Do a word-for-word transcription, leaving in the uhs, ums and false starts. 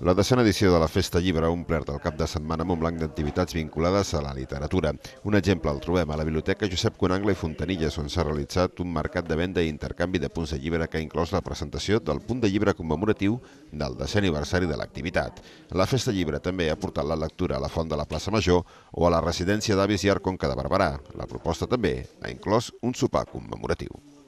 La desena edició de la Festa Llibre ha omplert el cap de setmana amb un blanc d'activitats vinculades a la literatura. Un exemple el trobem a la Biblioteca Josep Conangla i Fontanilles, on s'ha realitzat un mercat de venda i intercanvi de punts de llibre que ha inclòs la presentació del punt de llibre commemoratiu del desè aniversari de l'activitat. La Festa Llibre també ha portat la lectura a la Font de la Plaça Major o a la residència d'avis i Art Conca de Barberà. La proposta també ha inclòs un sopar commemoratiu.